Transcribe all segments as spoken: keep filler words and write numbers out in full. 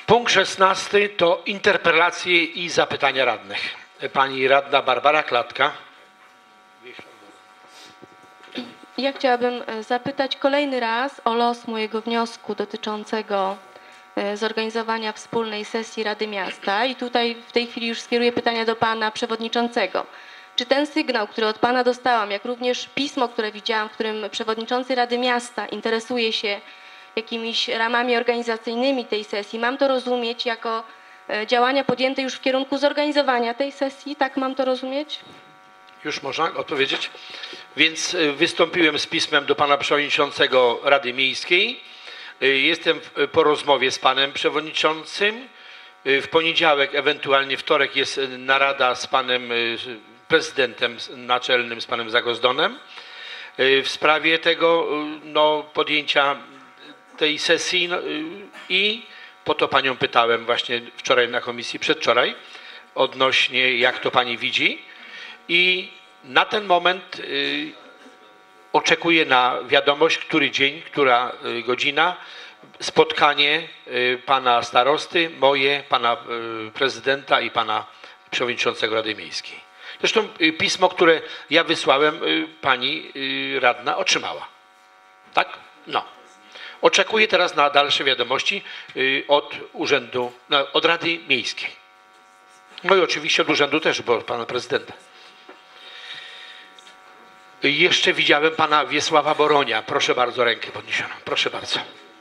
Punkt szesnasty to interpelacje i zapytania radnych. Pani radna Barbara Klatka. Ja chciałabym zapytać kolejny raz o los mojego wniosku dotyczącego zorganizowania wspólnej sesji Rady Miasta i tutaj w tej chwili już skieruję pytania do pana przewodniczącego. Czy ten sygnał, który od pana dostałam, jak również pismo, które widziałam, w którym przewodniczący Rady Miasta interesuje się jakimiś ramami organizacyjnymi tej sesji, mam to rozumieć jako działania podjęte już w kierunku zorganizowania tej sesji? Tak mam to rozumieć? Już można odpowiedzieć? Więc wystąpiłem z pismem do pana przewodniczącego Rady Miejskiej. Jestem po rozmowie z panem przewodniczącym. W poniedziałek, ewentualnie wtorek jest narada z panem prezydentem naczelnym, z panem Zagozdonem w sprawie tego no, podjęcia tej sesji no, i po to panią pytałem właśnie wczoraj na komisji, przedwczoraj, odnośnie jak to pani widzi i na ten moment y, oczekuję na wiadomość, który dzień, która y, godzina, spotkanie y, pana starosty, moje, pana y, prezydenta i pana przewodniczącego Rady Miejskiej. Zresztą y, pismo, które ja wysłałem, y, pani y, radna otrzymała. Tak? No. Oczekuję teraz na dalsze wiadomości y, od urzędu, no, od Rady Miejskiej. No i oczywiście od urzędu też, bo od pana prezydenta. Jeszcze widziałem pana Wiesława Boronia. Proszę bardzo, rękę podniesioną. Proszę bardzo.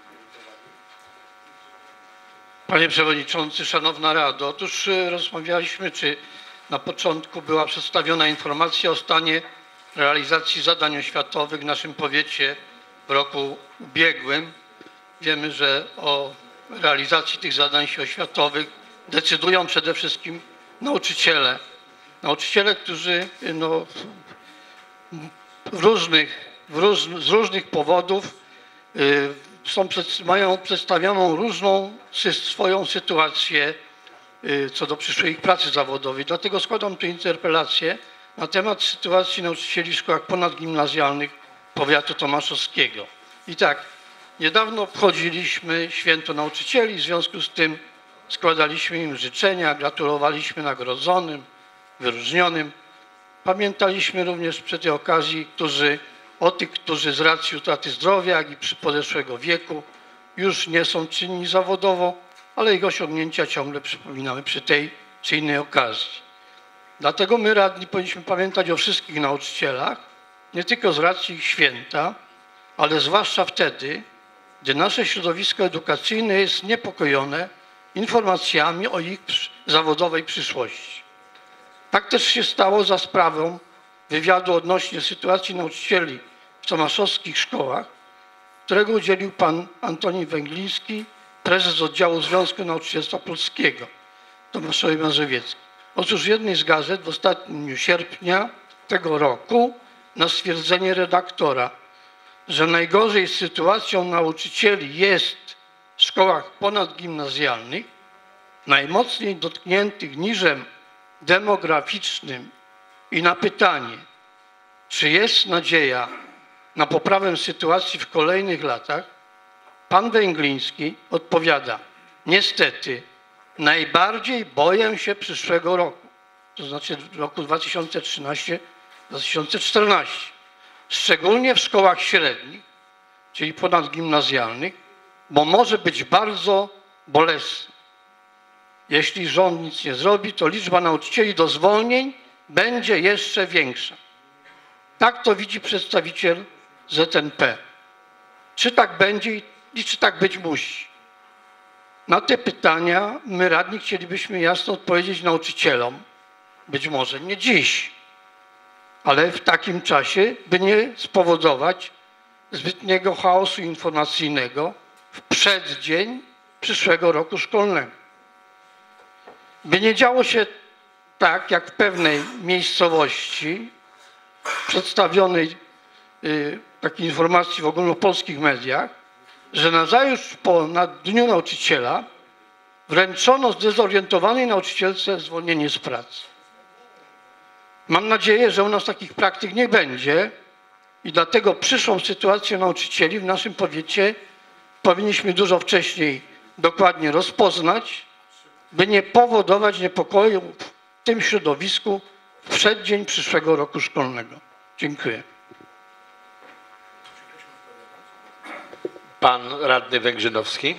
Panie Przewodniczący, Szanowna Rado, otóż rozmawialiśmy, czy na początku była przedstawiona informacja o stanie realizacji zadań oświatowych w naszym powiecie w roku ubiegłym. Wiemy, że o realizacji tych zadań oświatowych decydują przede wszystkim nauczyciele. Nauczyciele, którzy no, w różnych, w róż, z różnych powodów y, są, mają przedstawioną różną swoją sytuację y, co do przyszłej ich pracy zawodowej. Dlatego składam tę interpelację na temat sytuacji nauczycieli w szkołach ponadgimnazjalnych powiatu tomaszowskiego. I tak, niedawno obchodziliśmy święto nauczycieli, w związku z tym składaliśmy im życzenia, gratulowaliśmy nagrodzonym, wyróżnionym. Pamiętaliśmy również przy tej okazji którzy, o tych, którzy z racji utraty zdrowia, jak i przy podeszłego wieku już nie są czynni zawodowo, ale ich osiągnięcia ciągle przypominamy przy tej czy innej okazji. Dlatego my radni powinniśmy pamiętać o wszystkich nauczycielach, nie tylko z racji ich święta, ale zwłaszcza wtedy, gdy nasze środowisko edukacyjne jest niepokojone informacjami o ich zawodowej przyszłości. Tak też się stało za sprawą wywiadu odnośnie sytuacji nauczycieli w tomaszowskich szkołach, którego udzielił pan Antoni Węgliński, prezes oddziału Związku Nauczycielstwa Polskiego w Tomaszowie Mazowieckim. Otóż w jednej z gazet w ostatnim dniu sierpnia tego roku na stwierdzenie redaktora, że najgorzej z sytuacją nauczycieli jest w szkołach ponadgimnazjalnych, najmocniej dotkniętych niżem demograficznym i na pytanie, czy jest nadzieja na poprawę sytuacji w kolejnych latach, pan Węgliński odpowiada, niestety najbardziej boję się przyszłego roku, to znaczy roku dwa tysiące trzynastego do dwa tysiące czternastego, szczególnie w szkołach średnich, czyli ponadgimnazjalnych, bo może być bardzo bolesny. Jeśli rząd nic nie zrobi, to liczba nauczycieli do zwolnień będzie jeszcze większa. Tak to widzi przedstawiciel Z N P. Czy tak będzie i czy tak być musi? Na te pytania my radni chcielibyśmy jasno odpowiedzieć nauczycielom. Być może nie dziś, ale w takim czasie, by nie spowodować zbytniego chaosu informacyjnego w przeddzień przyszłego roku szkolnego. By nie działo się tak, jak w pewnej miejscowości przedstawionej y, takiej informacji w ogólnopolskich mediach, że nazajutrz po na Dniu Nauczyciela wręczono zdezorientowanej nauczycielce zwolnienie z pracy. Mam nadzieję, że u nas takich praktyk nie będzie i dlatego przyszłą sytuację nauczycieli w naszym powiecie powinniśmy dużo wcześniej dokładnie rozpoznać, by nie powodować niepokoju w tym środowisku w przeddzień przyszłego roku szkolnego. Dziękuję. Pan radny Węgrzynowski.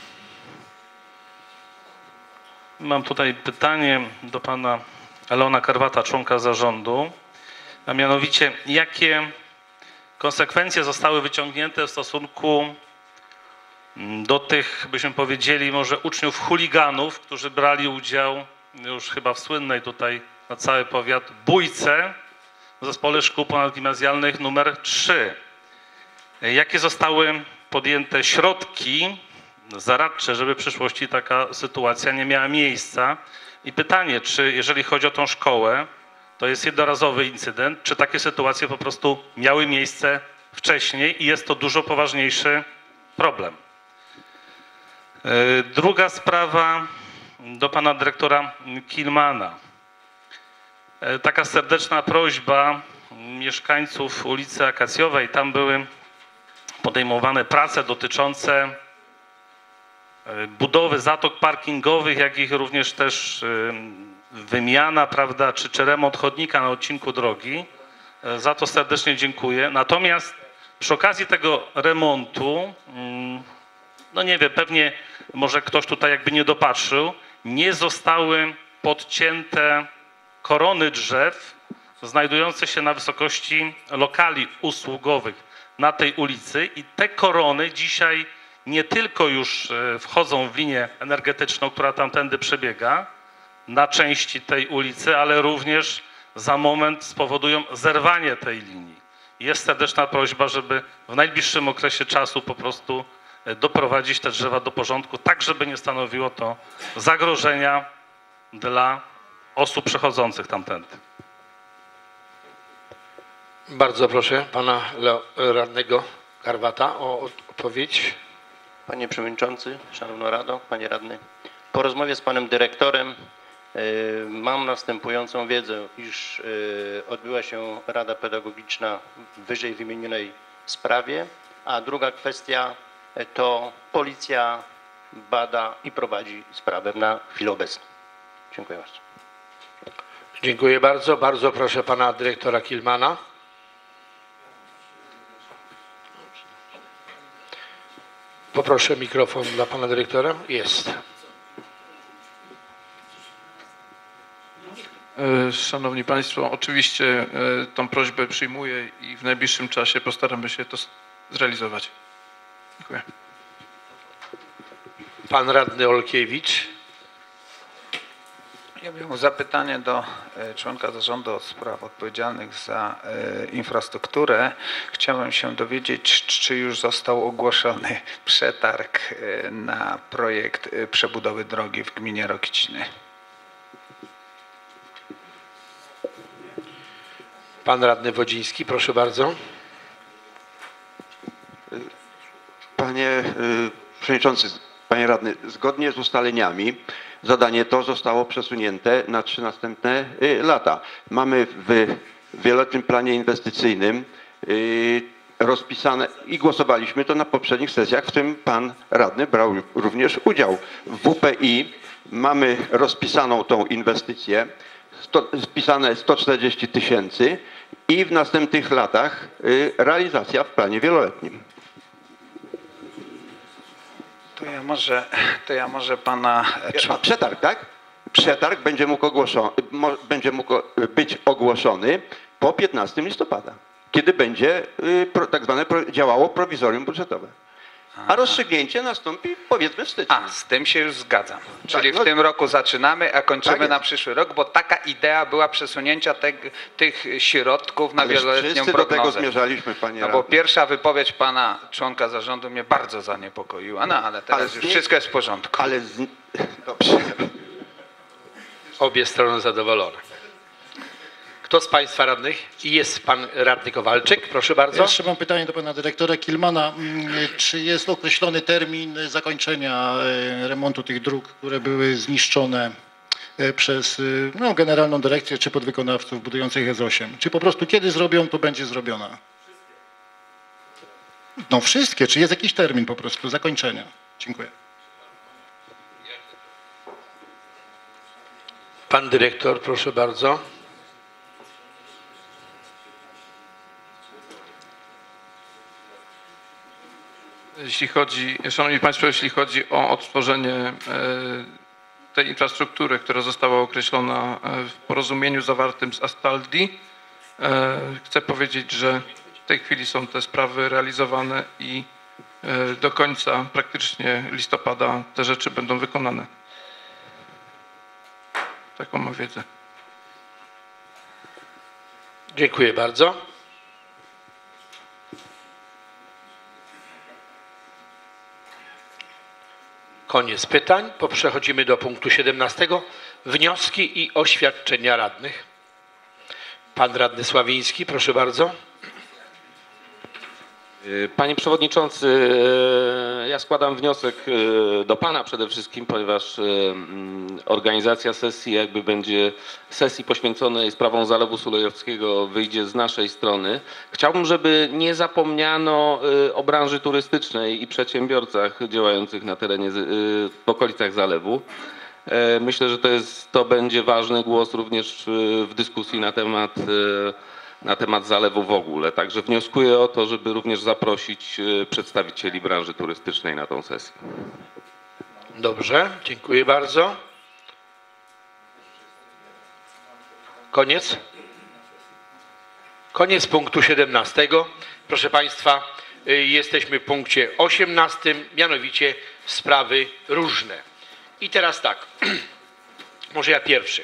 Mam tutaj pytanie do pana Leona Karwata, członka zarządu, a mianowicie jakie konsekwencje zostały wyciągnięte w stosunku do tych, byśmy powiedzieli, może uczniów chuliganów, którzy brali udział już chyba w słynnej tutaj na cały powiat bójce w zespole szkół ponadgimnazjalnych numer trzy. Jakie zostały podjęte środki zaradcze, żeby w przyszłości taka sytuacja nie miała miejsca? I pytanie, czy jeżeli chodzi o tą szkołę, to jest jednorazowy incydent, czy takie sytuacje po prostu miały miejsce wcześniej i jest to dużo poważniejszy problem? Druga sprawa do pana dyrektora Kilmana. Taka serdeczna prośba mieszkańców ulicy Akacjowej. Tam były podejmowane prace dotyczące budowy zatok parkingowych, jak i również też wymiana, prawda, czy, czy remont chodnika na odcinku drogi. Za to serdecznie dziękuję. Natomiast przy okazji tego remontu, no nie wiem, pewnie może ktoś tutaj jakby nie dopatrzył, nie zostały podcięte korony drzew znajdujące się na wysokości lokali usługowych na tej ulicy i te korony dzisiaj nie tylko już wchodzą w linię energetyczną, która tamtędy przebiega na części tej ulicy, ale również za moment spowodują zerwanie tej linii. Jest serdeczna prośba, żeby w najbliższym okresie czasu po prostu doprowadzić te drzewa do porządku, tak żeby nie stanowiło to zagrożenia dla osób przechodzących tamtędy. Bardzo proszę pana Leo, radnego Karwata o odpowiedź. Panie Przewodniczący, Szanowna Rado, Panie Radny. Po rozmowie z Panem Dyrektorem y, mam następującą wiedzę, iż y, odbyła się Rada Pedagogiczna w wyżej wymienionej sprawie, a druga kwestia to policja bada i prowadzi sprawę na chwilę obecną. Dziękuję bardzo. Dziękuję bardzo. Bardzo proszę pana dyrektora Kilmana. Poproszę mikrofon dla pana dyrektora. Jest. Szanowni Państwo, oczywiście tą prośbę przyjmuję i w najbliższym czasie postaramy się to zrealizować. Dziękuję. Pan radny Olkiewicz. Ja bym miał zapytanie do członka zarządu od spraw odpowiedzialnych za infrastrukturę. Chciałem się dowiedzieć, czy już został ogłoszony przetarg na projekt przebudowy drogi w gminie Rokiciny. Pan radny Wodziński, proszę bardzo. Panie Przewodniczący, Panie Radny, zgodnie z ustaleniami zadanie to zostało przesunięte na trzy następne lata. Mamy w wieloletnim planie inwestycyjnym rozpisane i głosowaliśmy to na poprzednich sesjach, w tym pan radny brał również udział. W W P I mamy rozpisaną tą inwestycję, spisane sto czterdzieści tysięcy i w następnych latach realizacja w planie wieloletnim. To ja może, to ja może pana... A przetarg, tak? Przetarg będzie mógł, ogłoszony, będzie mógł być ogłoszony po piętnastego listopada, kiedy będzie tak zwane działało prowizorium budżetowe. A rozstrzygnięcie nastąpi powiedzmy w styczniu. A, z tym się już zgadzam. Czyli tak, no, w tym roku zaczynamy, a kończymy tak na przyszły rok, bo taka idea była przesunięcia te, tych środków na Ależ wieloletnią wszyscy prognozę. do tego zmierzaliśmy, panie No bo pierwsza wypowiedź pana członka zarządu mnie bardzo zaniepokoiła, no ale teraz ale już nie, wszystko jest w porządku. Ale z, dobrze. Obie strony zadowolone. Kto z państwa radnych? I jest pan radny Kowalczyk, proszę bardzo. Jeszcze mam pytanie do pana dyrektora Kilmana. Czy jest określony termin zakończenia remontu tych dróg, które były zniszczone przez no, generalną dyrekcję czy podwykonawców budujących S osiem? Czy po prostu kiedy zrobią, to będzie zrobiona? No wszystkie. Czy jest jakiś termin po prostu zakończenia? Dziękuję. Pan dyrektor, proszę bardzo. Jeśli chodzi, Szanowni Państwo, jeśli chodzi o odtworzenie tej infrastruktury, która została określona w porozumieniu zawartym z Astaldi, chcę powiedzieć, że w tej chwili są te sprawy realizowane i do końca praktycznie listopada te rzeczy będą wykonane. Taką mam wiedzę. Dziękuję bardzo. Koniec pytań. Przechodzimy do punktu siedemnastego. Wnioski i oświadczenia radnych. Pan radny Sławiński, proszę bardzo. Panie Przewodniczący, ja składam wniosek do Pana przede wszystkim, ponieważ organizacja sesji jakby będzie sesji poświęconej sprawom Zalewu Sulejowskiego wyjdzie z naszej strony. Chciałbym, żeby nie zapomniano o branży turystycznej i przedsiębiorcach działających na terenie, w okolicach Zalewu. Myślę, że to jest, to będzie ważny głos również w dyskusji na temat na temat Zalewu w ogóle. Także wnioskuję o to, żeby również zaprosić przedstawicieli branży turystycznej na tą sesję. Dobrze, dziękuję bardzo. Koniec? Koniec punktu siedemnastego. Proszę Państwa, jesteśmy w punkcie osiemnastym, mianowicie sprawy różne. I teraz tak, może ja pierwszy.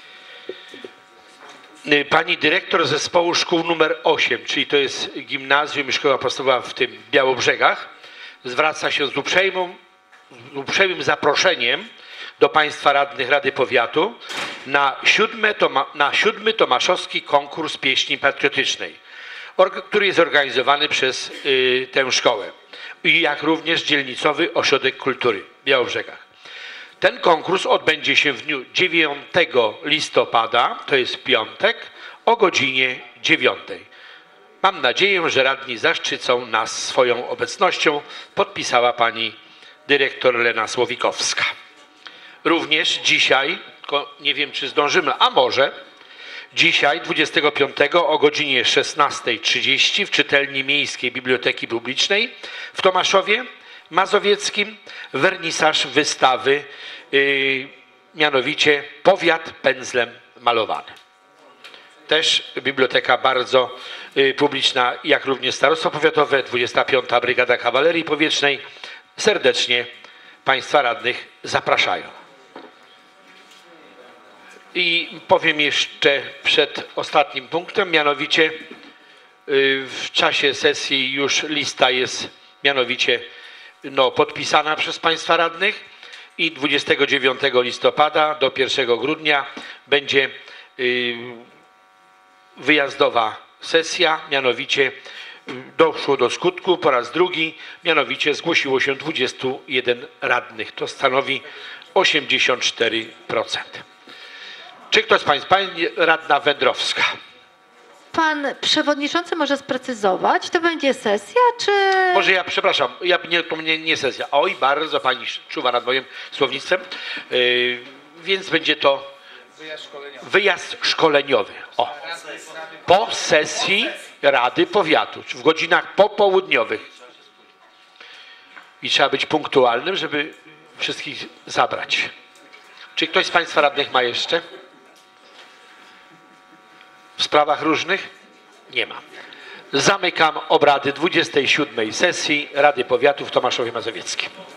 Pani dyrektor zespołu szkół numer osiem, czyli to jest gimnazjum i szkoła podstawowa w tym Białobrzegach, zwraca się z uprzejmym, z uprzejmym zaproszeniem do Państwa radnych Rady Powiatu na, siódme, toma, na siódmy Tomaszowski konkurs pieśni patriotycznej, który jest organizowany przez y, tę szkołę, i jak również dzielnicowy ośrodek kultury w Białobrzegach. Ten konkurs odbędzie się w dniu dziewiątego listopada, to jest piątek, o godzinie dziewiątej. Mam nadzieję, że radni zaszczycą nas swoją obecnością, podpisała pani dyrektor Lena Słowikowska. Również dzisiaj, nie wiem czy zdążymy, a może, dzisiaj dwudziestego piątego o godzinie szesnastej trzydzieści w czytelni Miejskiej Biblioteki Publicznej w Tomaszowie Mazowieckim wernisaż wystawy, yy, mianowicie Powiat pędzlem malowany. Też biblioteka bardzo yy, publiczna, jak również Starostwo Powiatowe, dwudziesta piąta Brygada Kawalerii Powietrznej. Serdecznie Państwa radnych zapraszają. I powiem jeszcze przed ostatnim punktem, mianowicie yy, w czasie sesji już lista jest mianowicie no, podpisana przez Państwa radnych i dwudziestego dziewiątego listopada do pierwszego grudnia będzie y, wyjazdowa sesja, mianowicie doszło do skutku po raz drugi, mianowicie zgłosiło się dwudziestu jeden radnych, to stanowi osiemdziesiąt cztery procent. Czy ktoś z Państwa, Pani radna Wędrowska? Pan przewodniczący może sprecyzować, to będzie sesja, czy... Może ja, przepraszam, ja, nie, to nie, nie sesja. Oj, bardzo pani czuwa nad moim słownictwem. Yy, więc będzie to wyjazd szkoleniowy. Wyjazd szkoleniowy. O. Po sesji Rady Powiatu, w godzinach popołudniowych. I trzeba być punktualnym, żeby wszystkich zabrać. Czy ktoś z Państwa radnych ma jeszcze? W sprawach różnych? Nie ma. Zamykam obrady dwudziestej siódmej sesji Rady Powiatu w Tomaszowie Mazowieckim.